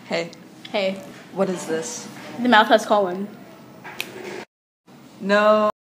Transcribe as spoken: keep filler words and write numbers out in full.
Hey, Hey, what is this? the mouth has colon. No.